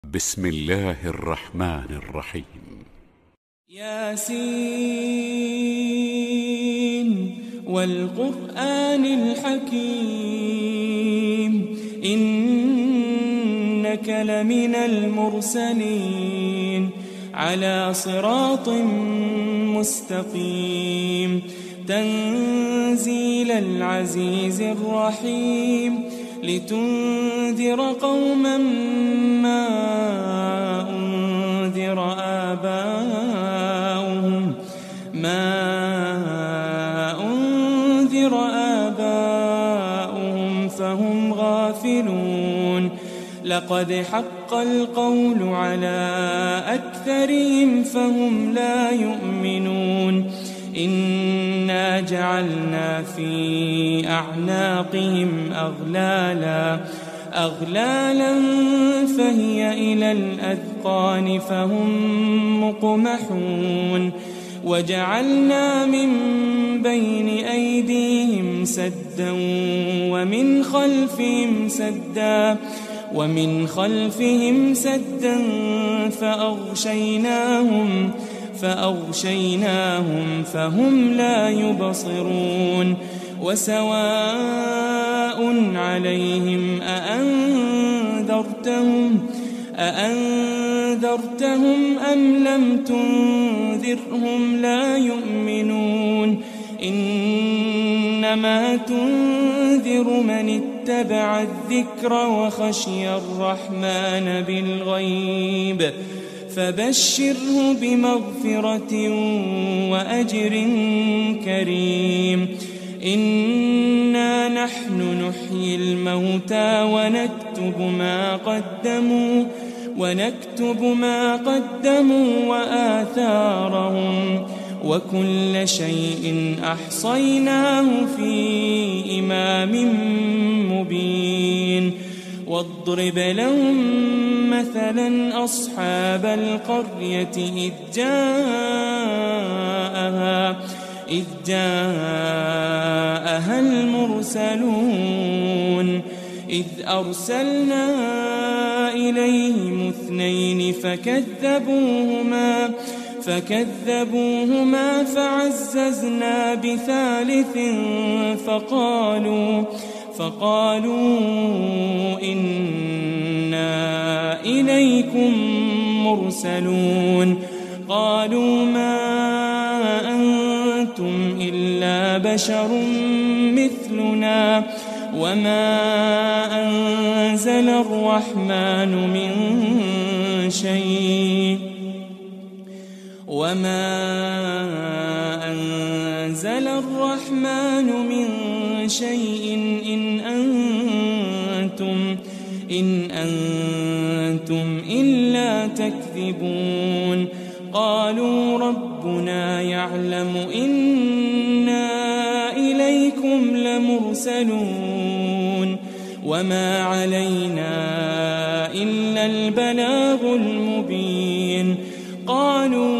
بسم الله الرحمن الرحيم. ياسين والقرآن الحكيم إنك لمن المرسلين على صراط مستقيم تنزيل العزيز الرحيم لتنذر قوما ما أنذر آباؤهم فهم غافلون لقد حق القول على أكثرهم فهم لا يؤمنون إنا جعلنا في أعناقهم أغلالا فهي إلى الأذقان فهم مقمحون وجعلنا من بين أيديهم سدا ومن خلفهم سدا فأغشيناهم فهم لا يبصرون وسواء عليهم أأنذرتهم أم لم تنذرهم لا يؤمنون إنما تنذر من اتبع الذكر وخشي الرحمن بالغيب فبشره بمغفرة وأجر كريم إنا نحن نحيي الموتى ونكتب ما قدموا وآثارهم وكل شيء أحصيناه في إمام مبين واضرب لهم مثلا أصحاب القرية إذ جاءها المرسلون إذ أرسلنا إليهم اثنين فكذبوهما فعززنا بثالث فقالوا إنا إليكم مرسلون قالوا ما أنتم إلا بشر مثلنا وما أنزل الرحمن من شيء إن أنتم إلا تكذبون قالوا ربنا يعلم إنا إليكم لمرسلون وما علينا إلا البلاغ المبين قالوا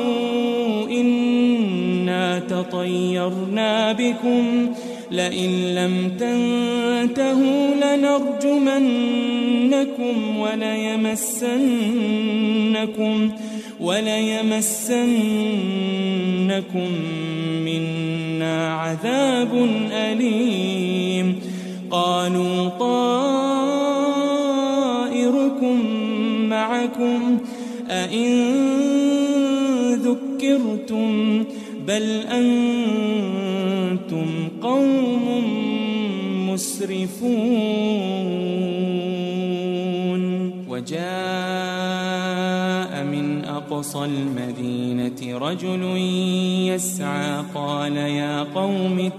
إنا تطيرنا بكم لئن لم تنتهوا لنرجمنكم وليمسنكم منا عذاب أليم قالوا طائركم معكم أئن ذكرتم بل أنتم قوم مسرفون وجاء من أقصى المدينة رجل يسعى قال يا قوم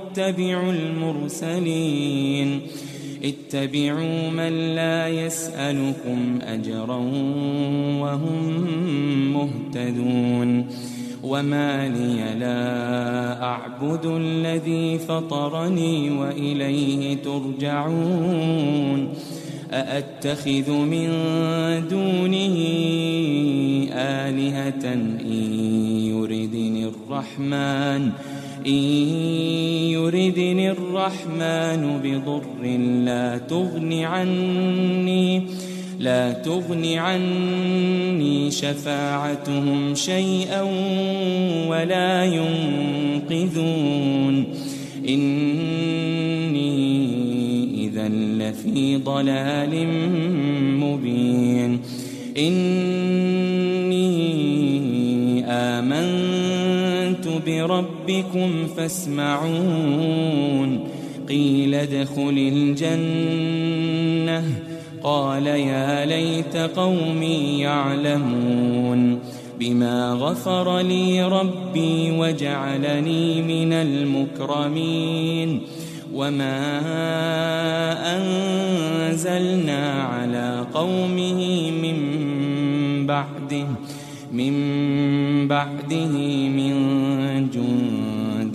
اتبعوا من لا يسألكم أجرا وهم مهتدون وما لي لا أعبد الذي فطرني وإليه ترجعون أأتخذ من دونه آلهة إن يردني الرحمن بضر لا تغن عني لا تغن عني شفاعتهم شيئا ولا ينقذون إني إذا لفي ضلال مبين إني آمنت بربكم فاسمعون قيل ادخل الجنة قال يا ليت قومي يعلمون بما غفر لي ربي وجعلني من المكرمين وما أنزلنا على قومه من بعده من جند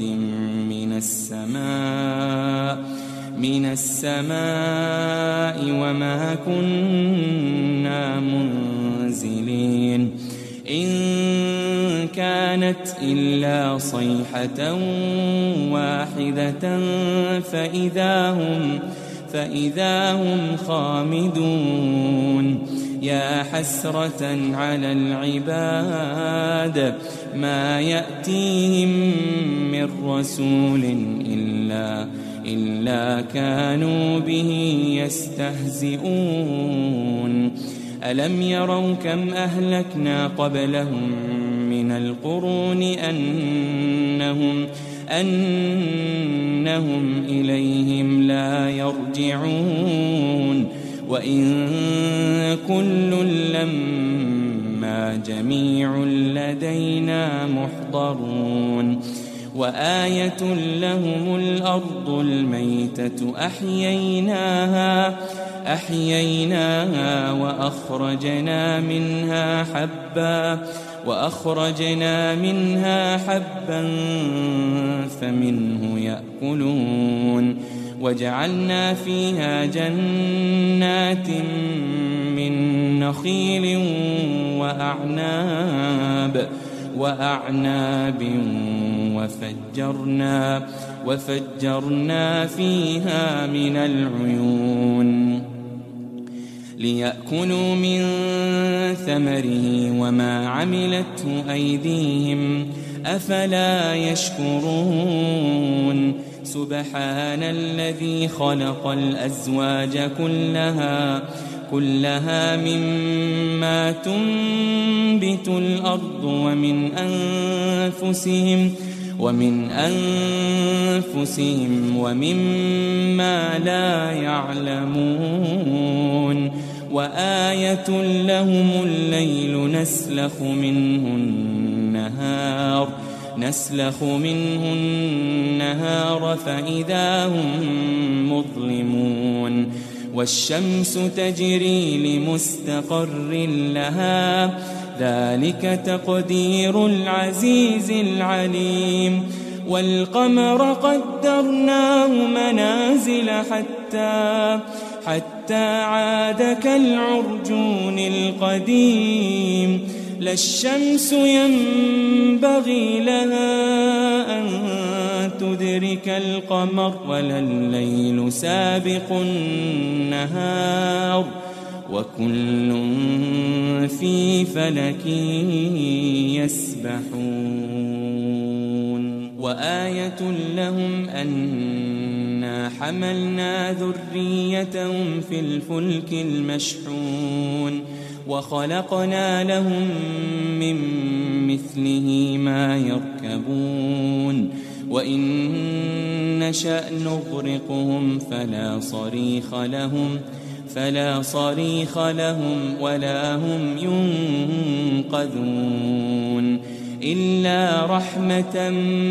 من السماء وما كنا منزلين إن كانت إلا صيحة واحدة فإذا هم خامدون يا حسرة على العباد ما يأتيهم من رسول إلا كانوا به يستهزئون ألم يروا كم أهلكنا قبلهم من القرون أنهم إليهم لا يرجعون وإن كل لما جميع لدينا محضرون وآية لهم الأرض الميتة أحييناها وأخرجنا منها حبا فمنه يأكلون وجعلنا فيها جنات من نخيل وأعناب وفجرنا فيها من العيون ليأكلوا من ثمره وما عملته أيديهم أفلا يشكرون سبحان الذي خلق الأزواج كلها مما تنبت الأرض ومن أنفسهم ومما لا يعلمون وآية لهم الليل نسلخ منه النهار فإذا هم مظلمون والشمس تجري لمستقر لها ذلك تقدير العزيز العليم والقمر قدرناه منازل حتى عاد كالعرجون القديم لا الشمس ينبغي لها أن تدرك القمر ولا الليل سابق النهار وكل في فلك يسبحون وآية لهم أنا حملنا ذريتهم في الفلك المشحون وخلقنا لهم من مثله ما يركبون وإن نشأ نغرقهم فلا صريخ لهم ولا هم ينقذون إلا رحمة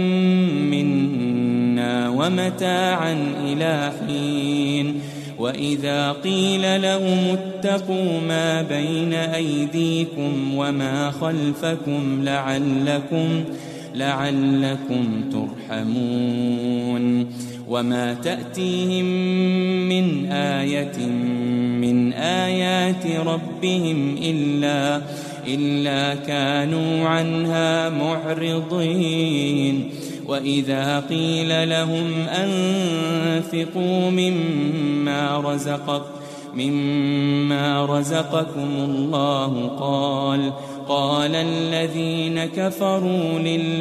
منا ومتاعا إلى حين وإذا قيل لهم اتقوا ما بين أيديكم وما خلفكم لعلكم ترحمون وما تأتيهم من آية من آيات ربهم إلا كانوا عنها معرضين وإذا قيل لهم أنفقوا مما رزقكم الله قال الذين كفروا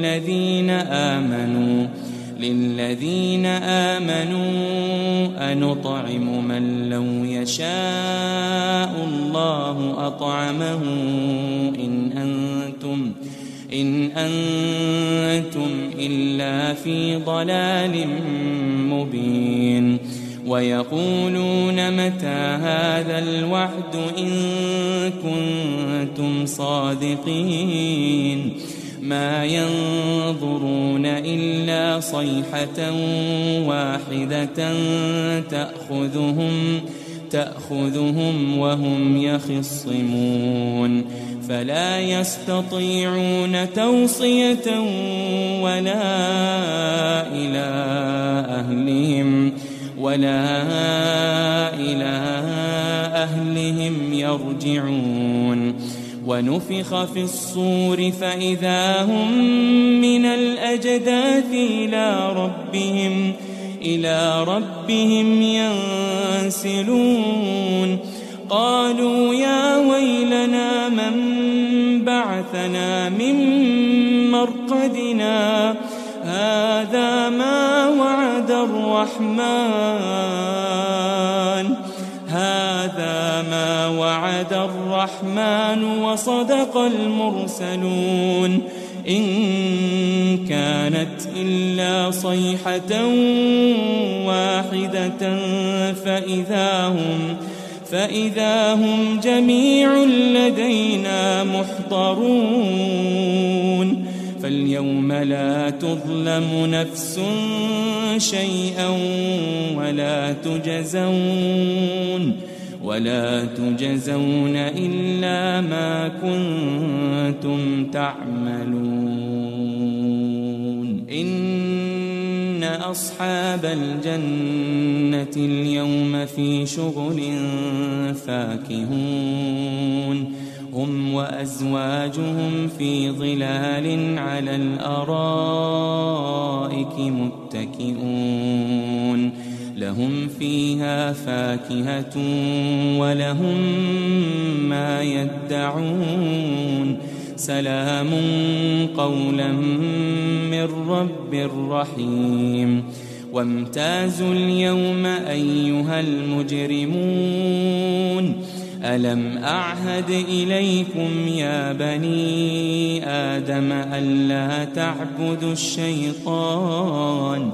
للذين آمنوا أنطعم من لو يشاء الله أطعمه إن أنتم إلا في ضلال مبين ويقولون متى هذا الوعد إن كنتم صادقين ما ينظرون إلا صيحة واحدة تأخذهم وهم يخصمون فلا يستطيعون توصية ولا إلى أهلهم يرجعون ونفخ في الصور فإذا هم من الأجداث إلى ربهم ينسلون قالوا يا ويلنا من بعثنا من مرقدنا هذا ما وعد الرحمن وصدق المرسلون إن كانت إلا صيحة واحدة فإذا هم جميع لدينا محضرون فاليوم لا تظلم نفس شيئا ولا تجزون إلا ما كنتم تعملون إن أصحاب الجنة اليوم في شغل فاكهون هم وأزواجهم في ظلال على الأرائك متكئون لهم فيها فاكهة ولهم ما يدعون سلام قولا من رب رحيم وامتازوا اليوم أيها المجرمون ألم أعهد إليكم يا بني آدم ألا تعبدوا الشيطان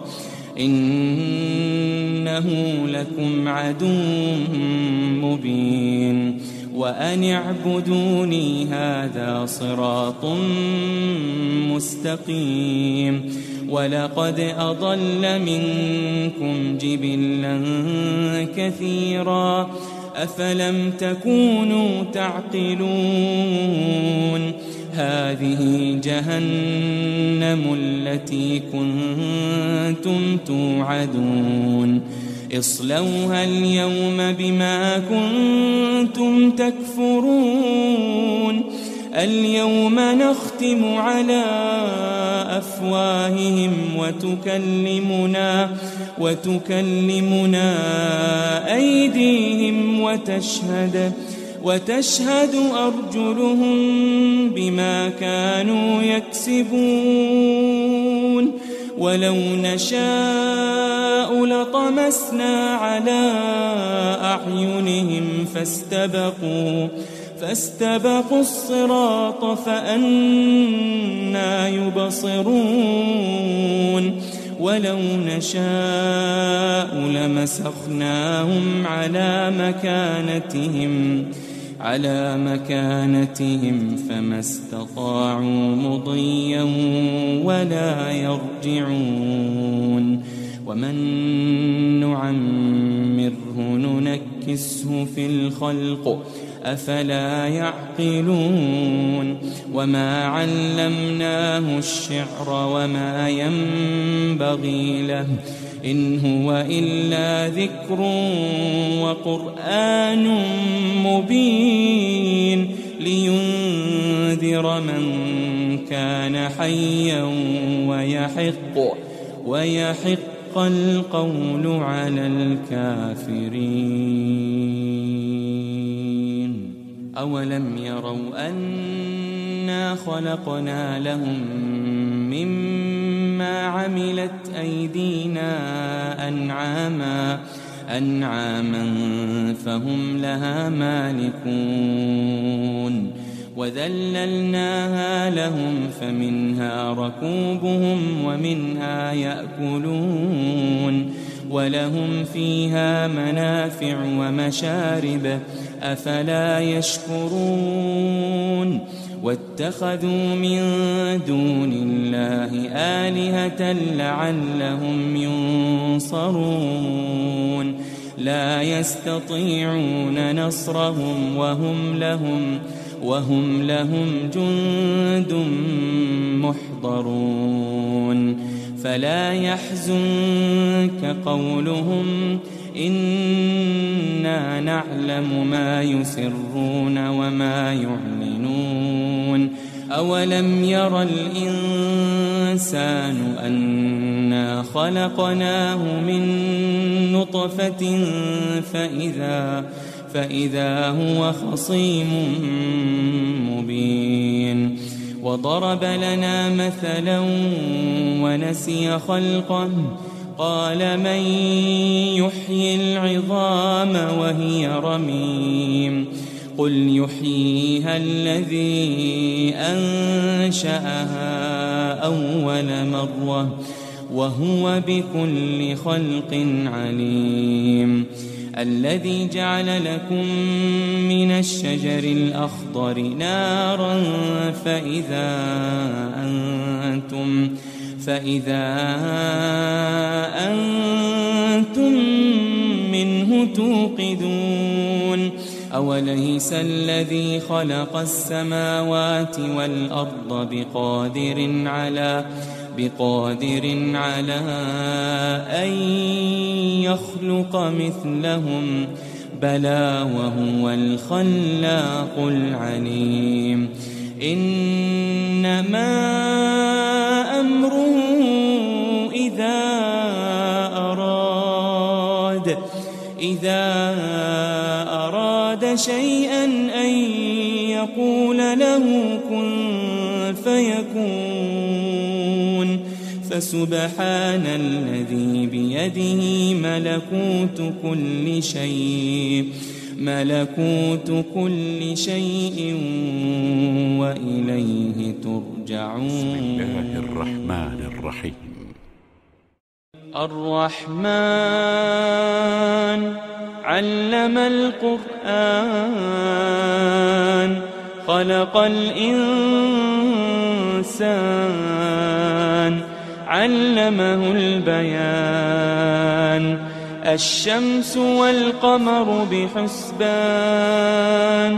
إنه لكم عدو مبين وأن اعبدوني هذا صراط مستقيم ولقد أضل منكم جبلا كثيرا أفلم تكونوا تعقلون هذه جهنم التي كنتم توعدون اصلوها اليوم بما كنتم تكفرون اليوم نختم على أفواههم وتكلمنا أيديهم وتشهد أرجلهم بما كانوا يكسبون ولو نشاء لطمسنا على أعينهم فاستبقوا الصراط فأنى يبصرون ولو نشاء لمسخناهم على مكانتهم فما استطاعوا مضيا ولا يرجعون ومن نعمره ننكسه في الخلق أفلا يعقلون وما علمناه الشعر وما ينبغي له إن هو إلا ذكر وقرآن مبين لينذر من كان حيا ويحق القول على الكافرين. أولم يروا أنا خلقنا لهم مما عملت أيدينا أنعاما فهم لها مالكون وذللناها لهم فمنها ركوبهم ومنها يأكلون ولهم فيها منافع ومشارب أفلا يشكرون واتخذوا من دون الله آلهة لعلهم ينصرون لا يستطيعون نصرهم وهم لهم جند محضرون فلا يحزنك قولهم إنا نعلم ما يسرون وما يعلنون أولم ير الإنسان أنا خلقناه من نطفة فإذا هو خصيم مبين وضرب لنا مثلا ونسي خلقه قال من يحيي العظام وهي رميم قل يحييها الذي أنشأها أول مرة وهو بكل خلق عليم الذي جعل لكم من الشجر الأخضر نارا فإذا أنتم منه توقدون أوليس الذي خلق السماوات والأرض بقادر على أن يخلق مثلهم بلى وهو الخلاق العليم إنما أمره إذا أراد شيئا أن يقول له كن فيكون فسبحان الذي بيده ملكوت كل شيء وإليه ترجعون. بسم الله الرحمن الرحيم. الرحمن علم القرآن خلق الإنسان علمه البيان الشمس والقمر بحسبان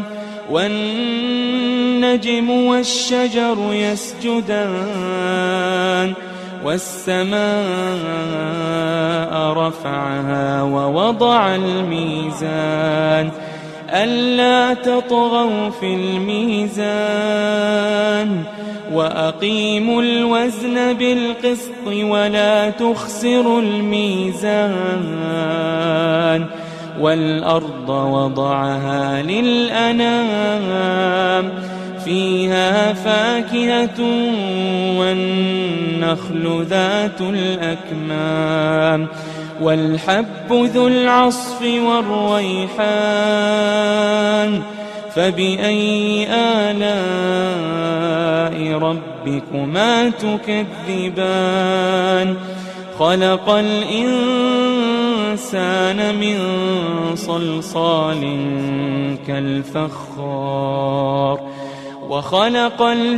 والنجم والشجر يسجدان والسماء رفعها ووضع الميزان ألا تطغوا في الميزان وأقيموا الوزن بالقسط ولا تخسروا الميزان والأرض وضعها للأنام فيها فاكهة والنخل ذات الأكمام والحب ذو العصف والريحان فبأي آلاء ربكما تكذبان خلق الإنسان من صلصال كالفخار وخلق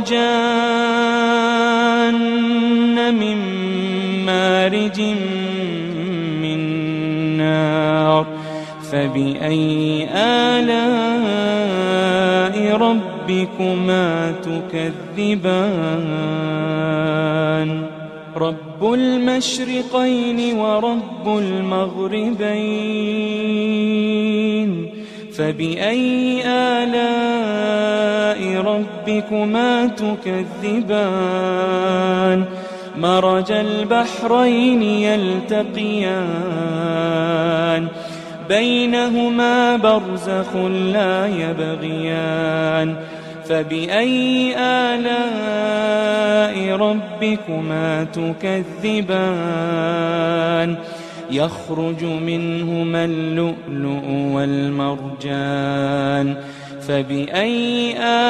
الجان من مارج من نار فبأي آلاء ربكما تكذبان رب المشرقين ورب المغربين فبأي آلاء ربكما تكذبان مرج البحرين يلتقيان بينهما برزخ لا يبغيان فبأي آلاء ربكما تكذبان يخرج منهما اللؤلؤ والمرجان فبأي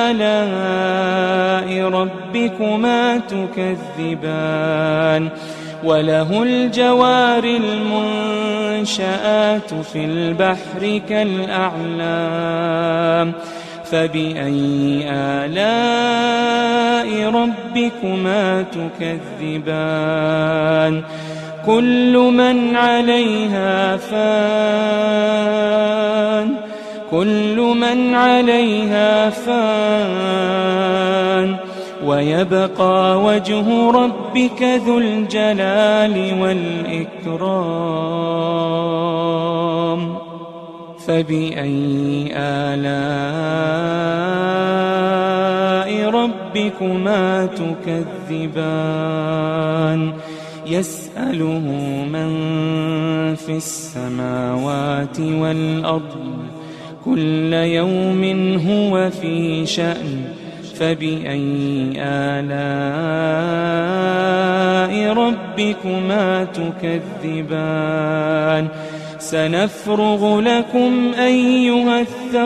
آلاء ربكما تكذبان وله الجوار المنشآت في البحر كالأعلام فبأي آلاء ربكما تكذبان كل من عليها فان ويبقى وجه ربك ذو الجلال والإكرام فبأي آلاء ربكما تكذبان يسأله من في السماوات والأرض كل يوم هو في شأن فبأي آلاء ربكما تكذبان سنفرغ لكم أيها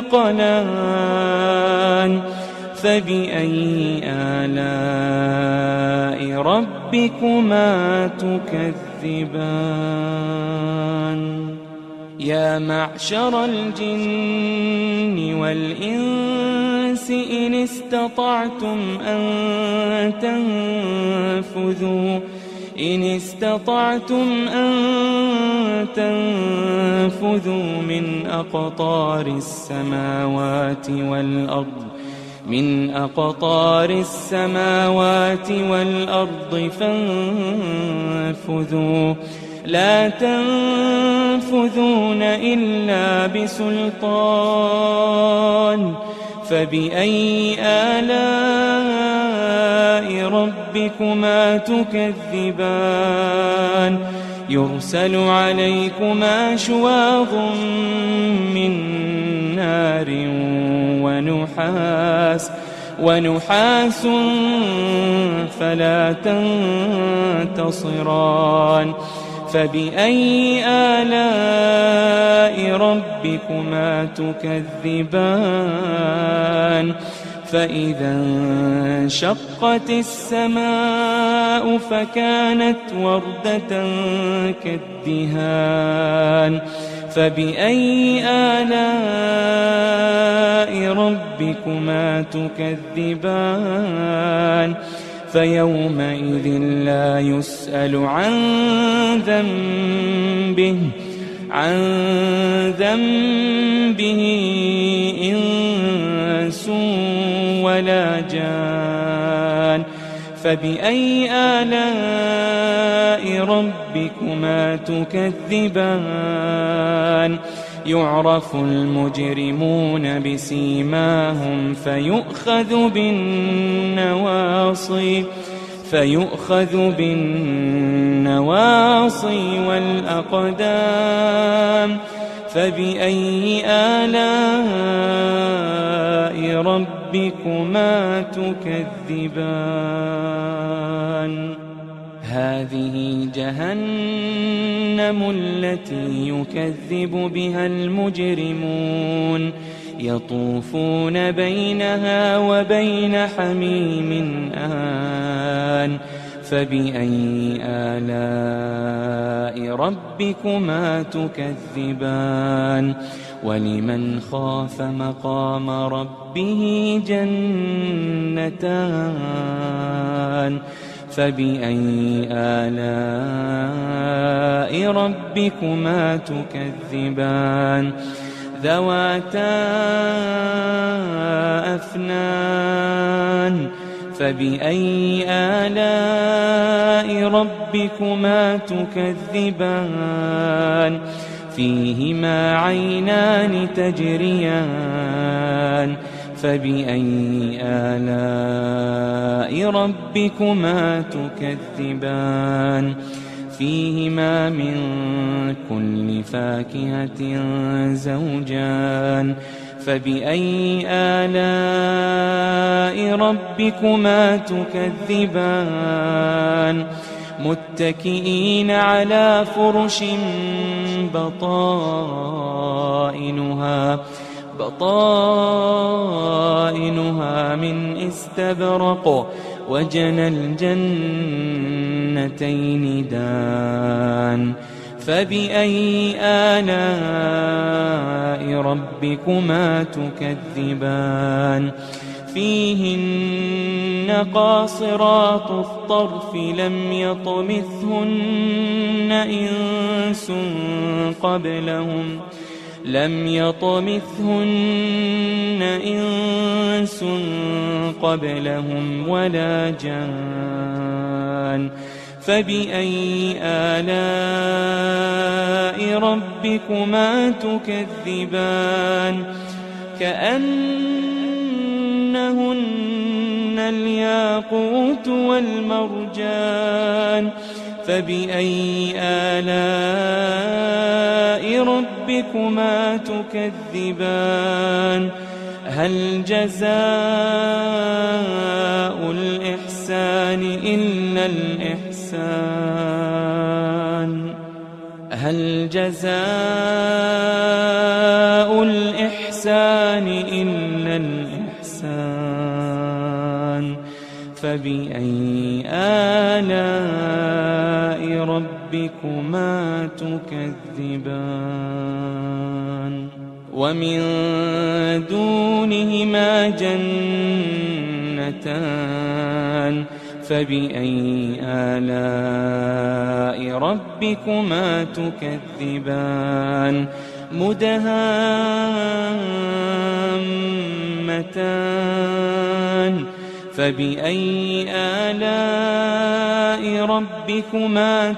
الثقلان فبأي آلاء ربكما تكذبان يا معشر الجن والإنس إن استطعتم أن تنفذوا من أقطار السماوات والأرض فانفذوا لا تنفذون إلا بسلطان فبأي آلاء ربكما تكذبان يرسل عليكما شواظ من نار ونحاس فلا تنتصران فبأي آلاء ربكما تكذبان فإذا انشقت السماء فكانت وردة كالدهان فبأي آلاء ربكما تكذبان فيومئذ لا يسأل عن ذنبه إنس ولا جان فبأي آلاء ربكما تكذبان يعرف المجرمون بسيماهم فيؤخذ بالنواصي والأقدام فبأي آلاء ربكما تكذبان هذه جهنم التي يكذب بها المجرمون يطوفون بينها وبين حميم آن فبأي آلاء ربكما تكذبان ولمن خاف مقام ربه جنتان فبأي آلاء ربكما تكذبان ذواتا أفنان فبأي آلاء ربكما تكذبان فيهما عينان تجريان فبأي آلاء ربكما تكذبان فيهما من كل فاكهة زوجان فبأي آلاء ربكما تكذبان متكئين على فرش بطائنها من استبرق وجنى الجنتين دان فبأي آلاء ربكما تكذبان فيهن قاصرات الطرف لم يطمثهن إنس قبلهم ولا جان فبأي آلاء ربكما تكذبان كأنهن الياقوت والمرجان فبأي آلاء ربكما تكذبان هل جزاء الإحسان إلا الإحسان هل جزاء الإحسان إلا الإحسان فبأي آلاء ربكما تكذبان ومن دونهما جنتان فبأي آلاء ربكما تكذبان مدهامتان فبأي آلاء ربكما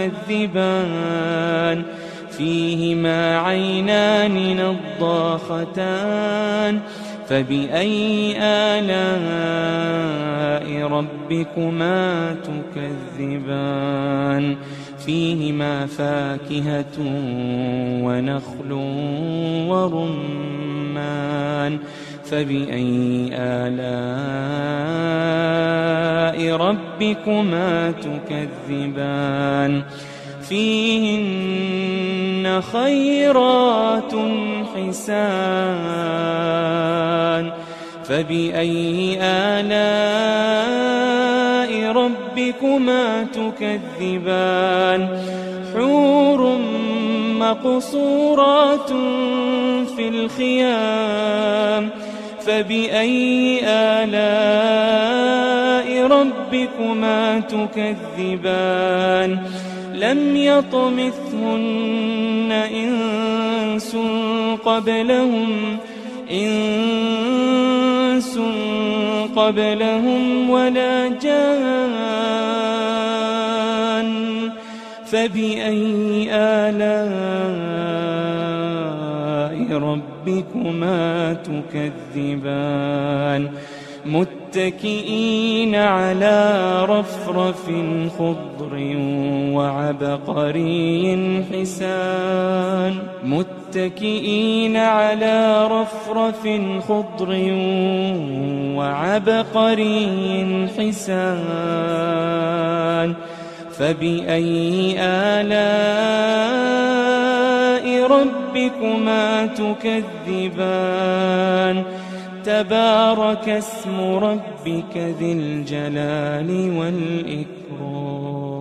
تكذبان فيهما عينان نضاختان فبأي آلاء ربكما تكذبان فيهما فاكهة ونخل ورمان فبأي آلاء ربكما تكذبان فيهن خيرات حسان فبأي آلاء ربكما تكذبان حور مقصورات في الخيام فبأي آلاء ربكما تكذبان لم يطمثهن إنس قبلهم ولا جان فبأي آلاء ربكما تكذبان متكئين على رفرف خضر وعبقري حسان متكئين على رفرف خضر وعبقري حسان فبأي آلاء ربكما تكذبان تبارك اسم ربك ذي الجلال والإكرام